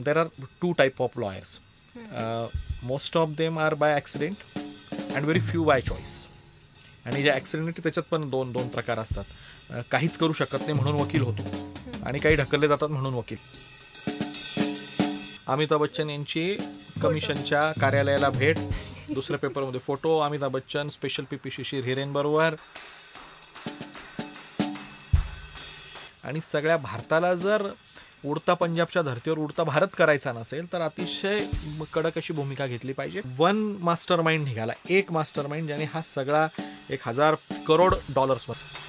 there are two type of lawyers. Most of them are by accident and very few by choice. आणि जे accident त्याच्यात पण दोन प्रकार असतात. काहीच करू शकत नाही म्हणून वकील होतो आणि काही ढकलले जातात म्हणून वकील. अमिताभ बच्चन यांची कमिशनच्या कार्यालयाला भेट, दुसऱ्या पेपरमध्ये फोटो, अमिताभ बच्चन स्पेशल पीपी शिशिर हिरेनबरोबर. आणि सगळ्या भारताला जर उडता पंजाबच्या धर्तीवर उडता भारत करायचा नसेल तर अतिशय कडक अशी भूमिका घेतली पाहिजे. वन मास्टर माइंड निघाला, एक मास्टर माइंड ज्याने हा सगळा $1,000 करोड